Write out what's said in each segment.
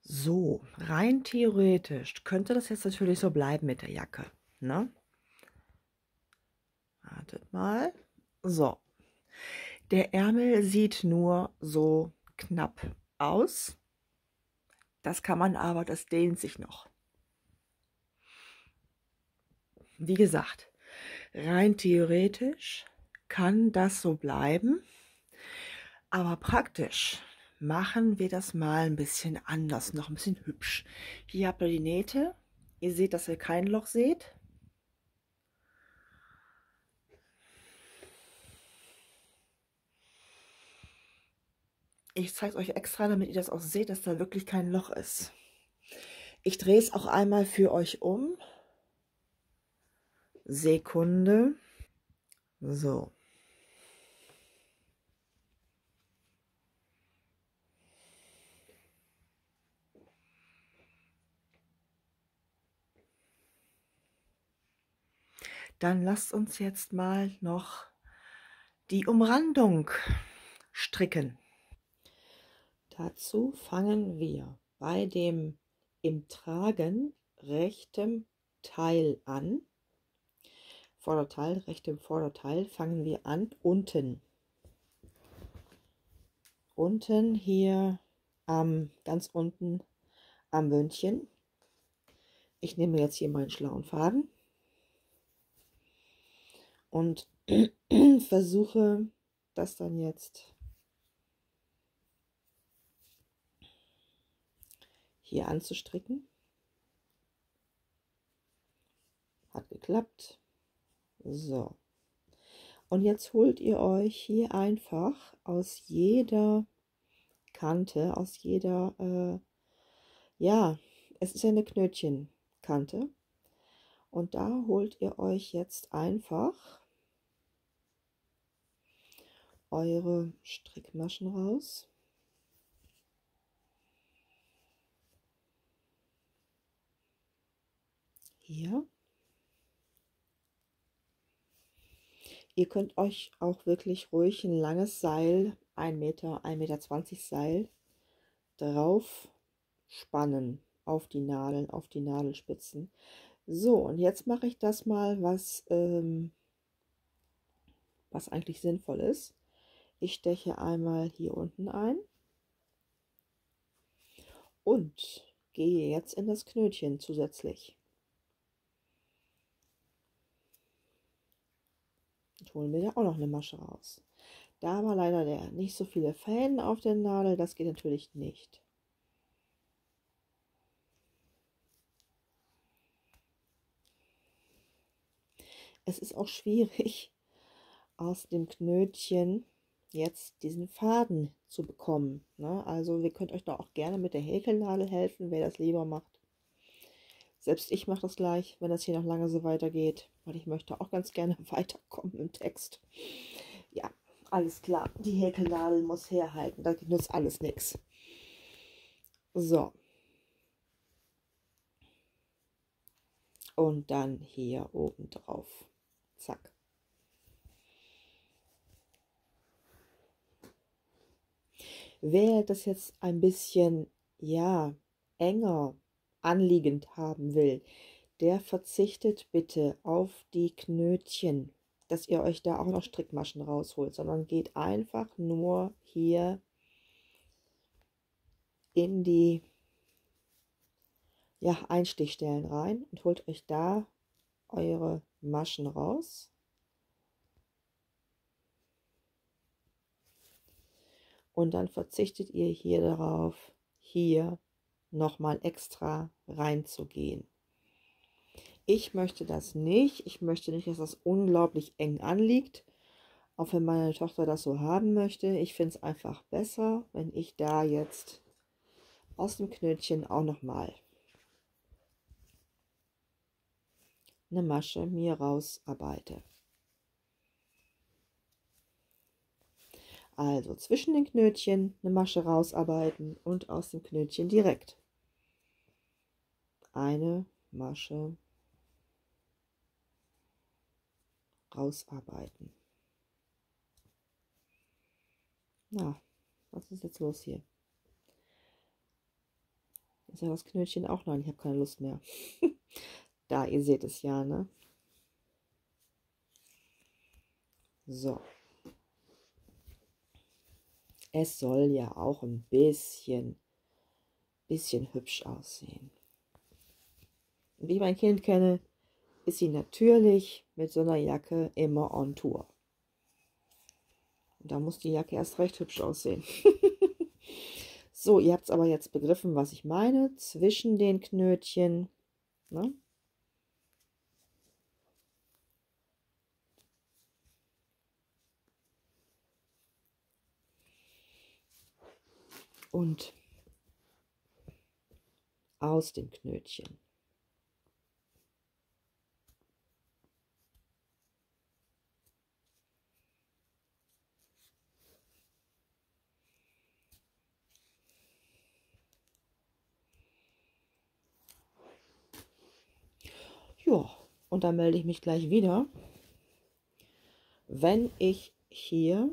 So, rein theoretisch könnte das jetzt natürlich so bleiben mit der Jacke, ne? Wartet mal. So, der Ärmel sieht nur so knapp aus. Das kann man aber, das dehnt sich noch. Wie gesagt, rein theoretisch kann das so bleiben, aber praktisch machen wir das mal ein bisschen anders, noch ein bisschen hübsch. Hier habt ihr die Nähte. Ihr seht, dass ihr kein Loch seht. Ich zeige es euch extra, damit ihr das auch seht, dass da wirklich kein Loch ist. Ich drehe es auch einmal für euch um. Sekunde. So. Dann lasst uns jetzt mal noch die Umrandung stricken. Dazu fangen wir bei dem im Tragen rechten Teil an. Vorderteil, rechtem Vorderteil fangen wir an unten. Unten hier ganz unten am Bündchen. Ich nehme jetzt hier meinen schlauen Faden und versuche das dann jetzt hier anzustricken. Hat geklappt. So. Und jetzt holt ihr euch hier einfach aus jeder Kante, aus jeder, ja, es ist ja eine Knötchenkante. Und da holt ihr euch jetzt einfach eure Strickmaschen raus. Hier. Ihr könnt euch auch wirklich ruhig ein langes Seil, 1 Meter, 1,20 Meter Seil drauf spannen auf die Nadeln, auf die Nadelspitzen. So, und jetzt mache ich das mal, was eigentlich sinnvoll ist. Ich steche einmal hier unten ein und gehe jetzt in das Knötchen zusätzlich. Und hole mir da auch noch eine Masche raus. Da war leider nicht so viele Fäden auf der Nadel, das geht natürlich nicht. Es ist auch schwierig, aus dem Knötchen jetzt diesen Faden zu bekommen. Ne? Also ihr könnt euch da auch gerne mit der Häkelnadel helfen, wer das lieber macht. Selbst ich mache das gleich, wenn das hier noch lange so weitergeht, weil ich möchte auch ganz gerne weiterkommen im Text. Ja, alles klar. Die Häkelnadel muss herhalten, da nützt alles nichts. So. Und dann hier oben drauf. Zack. Wer das jetzt ein bisschen, ja, enger anliegend haben will, der verzichtet bitte auf die Knötchen, dass ihr euch da auch noch Strickmaschen rausholt, sondern geht einfach nur hier in die Einstichstellen rein und holt euch da eure Maschen raus. Und dann verzichtet ihr hier darauf, hier nochmal extra reinzugehen. Ich möchte das nicht. Ich möchte nicht, dass das unglaublich eng anliegt. Auch wenn meine Tochter das so haben möchte. Ich finde es einfach besser, wenn ich da jetzt aus dem Knötchen auch nochmal eine Masche mir rausarbeite. Also zwischen den Knötchen eine Masche rausarbeiten und aus dem Knötchen direkt eine Masche rausarbeiten. Na, was ist jetzt los hier? Ist ja das Knötchen auch? Nein, ich habe keine Lust mehr. Da, ihr seht es ja, ne? So. Es soll ja auch ein bisschen hübsch aussehen. Wie ich mein Kind kenne, ist sie natürlich mit so einer Jacke immer on Tour. Und da muss die Jacke erst recht hübsch aussehen. So, ihr habt es aber jetzt begriffen, was ich meine. Zwischen den Knötchen. Ne? Und aus dem Knötchen. Ja, und dann melde ich mich gleich wieder, wenn ich hier,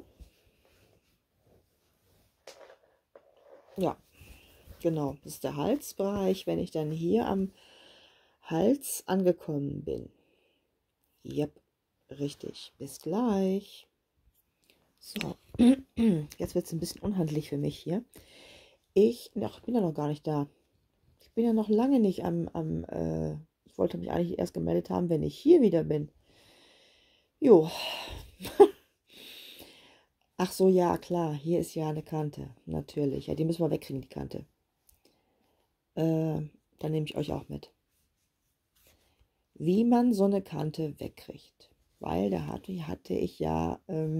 ja, genau, das ist der Halsbereich, wenn ich dann hier am Hals angekommen bin. Yep, richtig. Bis gleich. So, jetzt wird es ein bisschen unhandlich für mich hier. Ich bin ja noch gar nicht da. Ich bin ja noch lange nicht ich wollte mich eigentlich erst gemeldet haben, wenn ich hier wieder bin. Jo. Ach so, ja, klar. Hier ist ja eine Kante. Natürlich. Ja, die müssen wir wegkriegen, die Kante. Dann nehme ich euch auch mit. Wie man so eine Kante wegkriegt. Weil da hatte ich ja,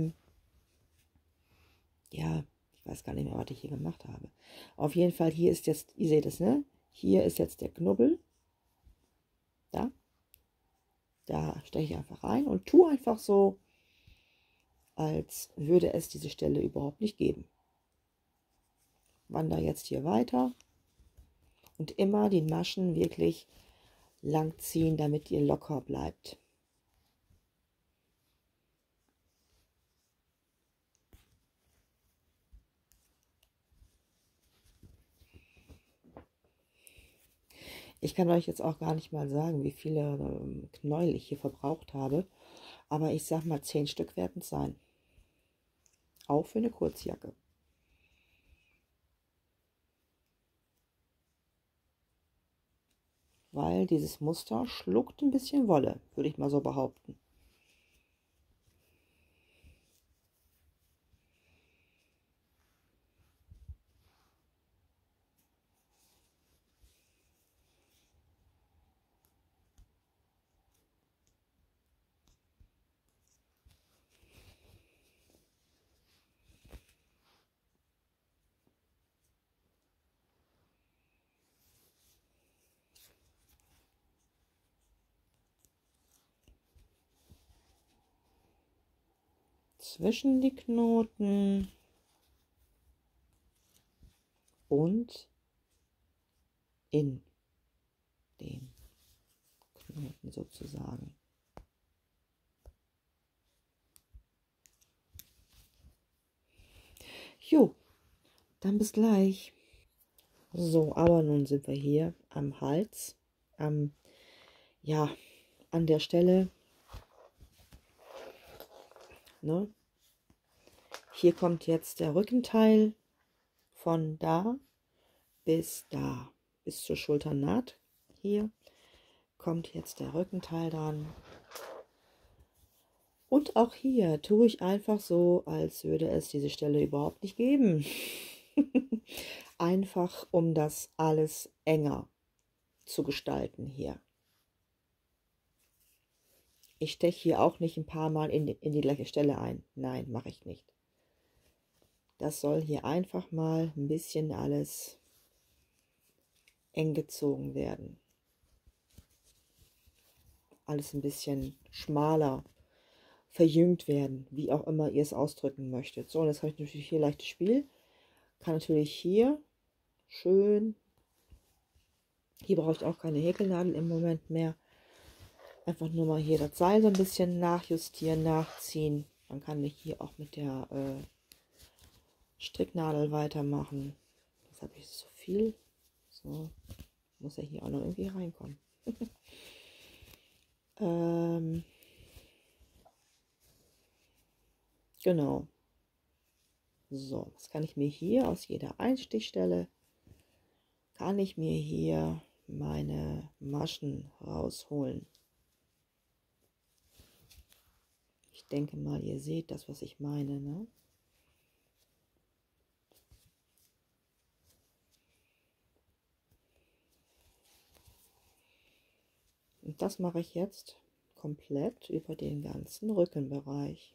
ja, ich weiß gar nicht mehr, was ich hier gemacht habe. Auf jeden Fall, hier ist jetzt, ihr seht es, ne? Hier ist jetzt der Knubbel. Da steche ich einfach rein und tue einfach so, als würde es diese Stelle überhaupt nicht geben. Wandere jetzt hier weiter und immer die Maschen wirklich lang ziehen, damit ihr locker bleibt. Ich kann euch jetzt auch gar nicht mal sagen, wie viele Knäuel ich hier verbraucht habe, aber ich sag mal 10 Stück werden es sein. Auch für eine Kurzjacke. Weil dieses Muster schluckt ein bisschen Wolle, würde ich mal so behaupten. Zwischen die Knoten und in den Knoten sozusagen. Jo, dann bis gleich. So, aber nun sind wir hier am Hals, ja, an der Stelle, ne? Hier kommt jetzt der Rückenteil von da, bis zur Schulternaht. Hier kommt jetzt der Rückenteil dran. Und auch hier tue ich einfach so, als würde es diese Stelle überhaupt nicht geben. Einfach, um das alles enger zu gestalten hier. Ich steche hier auch nicht ein paar Mal in die gleiche Stelle ein. Nein, mache ich nicht. Das soll hier einfach mal ein bisschen alles eng gezogen werden. Alles ein bisschen schmaler, verjüngt werden, wie auch immer ihr es ausdrücken möchtet. So, und jetzt habe ich natürlich hier leichtes Spiel. Kann natürlich hier schön, hier brauche ich auch keine Häkelnadel im Moment mehr. Einfach nur mal hier das Seil so ein bisschen nachjustieren, nachziehen. Dann kann ich hier auch mit der Stricknadel weitermachen. Jetzt habe ich so viel. So. Muss ja hier auch noch irgendwie reinkommen. Genau. So, was kann ich mir hier aus jeder Einstichstelle, kann ich mir hier meine Maschen rausholen. Ich denke mal, ihr seht das, was ich meine, ne? Und das mache ich jetzt komplett über den ganzen Rückenbereich.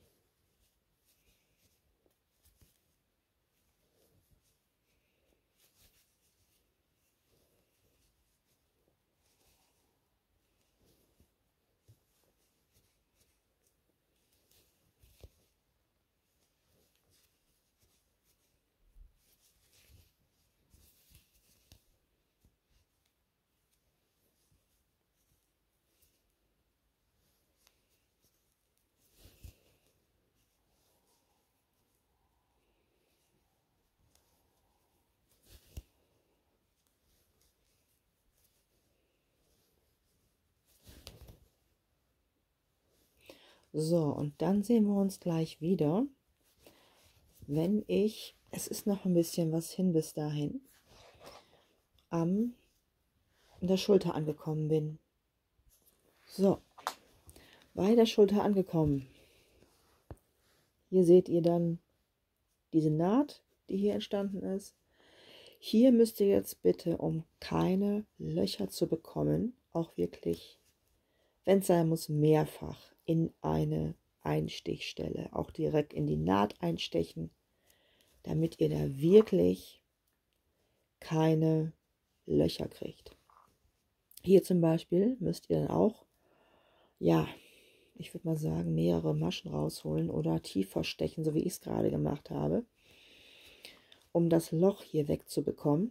So, und dann sehen wir uns gleich wieder, wenn es ist noch ein bisschen was hin bis dahin, an der Schulter angekommen bin. So, bei der Schulter angekommen. Hier seht ihr dann diese Naht, die hier entstanden ist. Hier müsst ihr jetzt bitte, um keine Löcher zu bekommen, auch wirklich, wenn es sein muss, mehrfach in eine Einstichstelle, auch direkt in die Naht einstechen, damit ihr da wirklich keine Löcher kriegt. Hier zum Beispiel müsst ihr dann auch, ja, ich würde mal sagen, mehrere Maschen rausholen oder tiefer stechen, so wie ich es gerade gemacht habe, um das Loch hier wegzubekommen.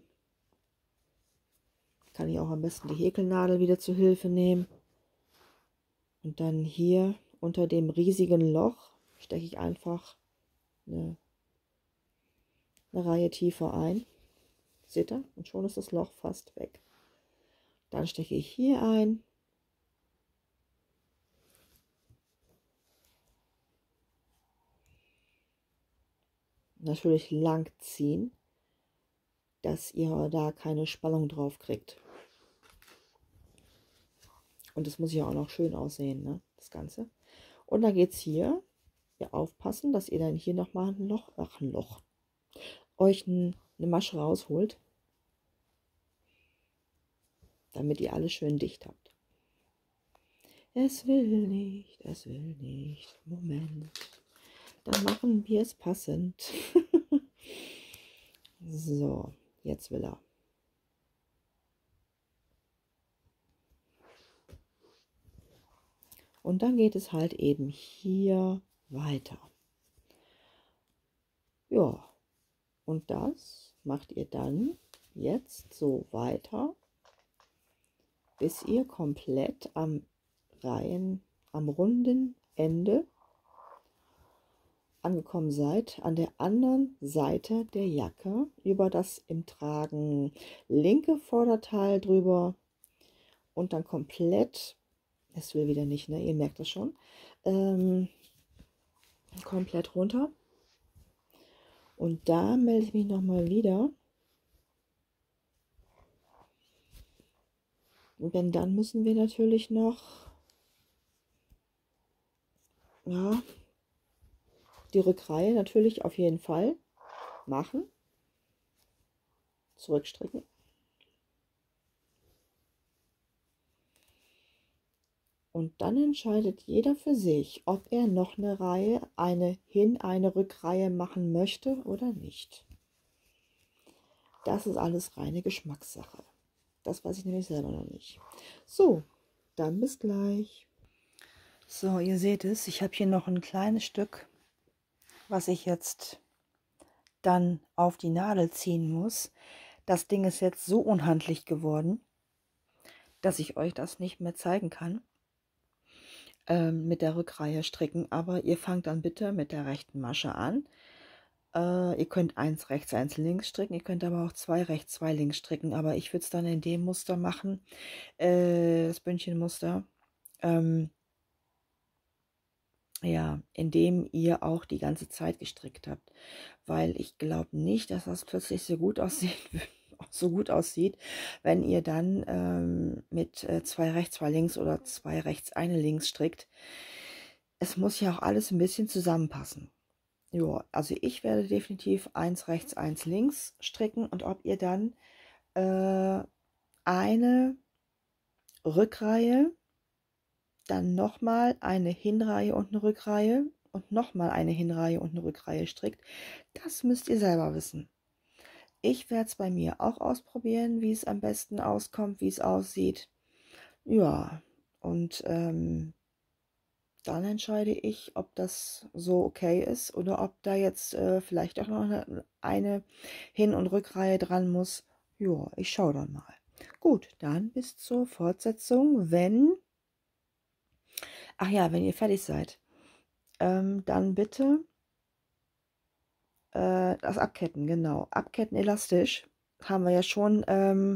Kann ich auch am besten die Häkelnadel wieder zu Hilfe nehmen. Und dann hier unter dem riesigen Loch steche ich einfach eine Reihe tiefer ein. Seht ihr? Und schon ist das Loch fast weg. Dann steche ich hier ein. Natürlich lang ziehen, dass ihr da keine Spannung drauf kriegt. Und das muss ja auch noch schön aussehen, ne? Das Ganze. Und dann geht es hier, ja, aufpassen, dass ihr dann hier nochmal ein Loch, euch eine Masche rausholt, damit ihr alles schön dicht habt. Es will nicht, Moment. Dann machen wir es passend. So, jetzt will er. Und dann geht es halt eben hier weiter. Ja, und das macht ihr dann jetzt so weiter, bis ihr komplett am runden Ende angekommen seid, an der anderen Seite der Jacke, über das im Tragen linke Vorderteil drüber und dann komplett, es will wieder nicht, ne? Ihr merkt das schon, komplett runter. Und da melde ich mich nochmal wieder. Denn dann müssen wir natürlich noch, ja, die Rückreihe natürlich auf jeden Fall machen. Zurückstricken. Und dann entscheidet jeder für sich, ob er noch eine Reihe, eine Rückreihe machen möchte oder nicht. Das ist alles reine Geschmackssache. Das weiß ich nämlich selber noch nicht. So, dann bis gleich. So, ihr seht es, ich habe hier noch ein kleines Stück, was ich jetzt dann auf die Nadel ziehen muss. Das Ding ist jetzt so unhandlich geworden, dass ich euch das nicht mehr zeigen kann. Mit der Rückreihe stricken, aber ihr fangt dann bitte mit der rechten Masche an. Ihr könnt eins rechts, eins links stricken, ihr könnt aber auch zwei rechts, zwei links stricken, aber ich würde es dann in dem Muster machen, das Bündchenmuster, ja, in dem ihr auch die ganze Zeit gestrickt habt, weil ich glaube nicht, dass das plötzlich so gut aussieht, wenn ihr dann mit zwei rechts, zwei links oder zwei rechts, eine links strickt. Es muss ja auch alles ein bisschen zusammenpassen. Ja, also ich werde definitiv eins rechts, eins links stricken und ob ihr dann eine Rückreihe, dann nochmal eine Hinreihe und eine Rückreihe und nochmal eine Hinreihe und eine Rückreihe strickt, das müsst ihr selber wissen. Ich werde es bei mir auch ausprobieren, wie es am besten auskommt, wie es aussieht. Ja, und dann entscheide ich, ob das so okay ist oder ob da jetzt vielleicht auch noch eine Hin- und Rückreihe dran muss. Ja, ich schaue dann mal. Gut, dann bis zur Fortsetzung, ach ja, wenn ihr fertig seid, dann bitte das Abketten, genau. Abketten elastisch haben wir ja schon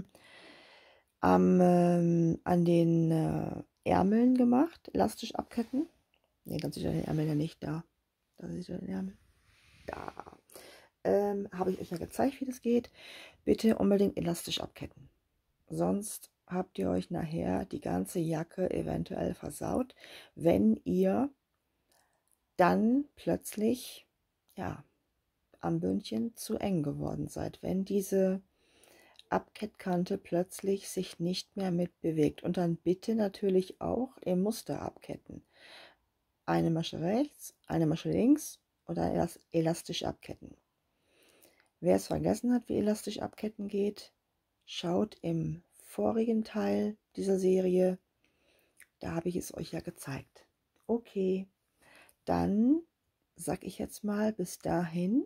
an den Ärmeln gemacht. Elastisch abketten. Ne, dann sieht er den Ärmel ja nicht da. Da sieht er den Ärmel. Da. Habe ich euch ja gezeigt, wie das geht. Bitte unbedingt elastisch abketten. Sonst habt ihr euch nachher die ganze Jacke eventuell versaut, wenn ihr dann plötzlich, ja, am Bündchen zu eng geworden seid. Wenn diese Abkettkante plötzlich sich nicht mehr mitbewegt. Und dann bitte natürlich auch im Muster abketten. Eine Masche rechts, eine Masche links und dann elastisch abketten. Wer es vergessen hat, wie elastisch abketten geht, schaut im vorigen Teil dieser Serie. Da habe ich es euch ja gezeigt. Okay, dann sage ich jetzt mal bis dahin,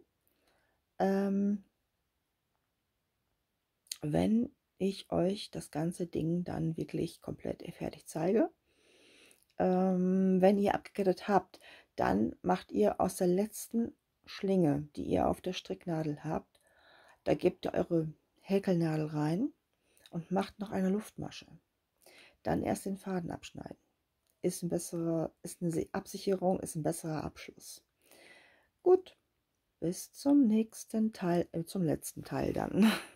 wenn ich euch das ganze Ding dann wirklich komplett fertig zeige. Wenn ihr abgekettet habt, dann macht ihr aus der letzten Schlinge, die ihr auf der Stricknadel habt, da gebt ihr eure Häkelnadel rein und macht noch eine Luftmasche. Dann erst den Faden abschneiden. Ist eine Absicherung, ist ein besserer Abschluss. Gut, bis zum nächsten Teil, zum letzten Teil dann.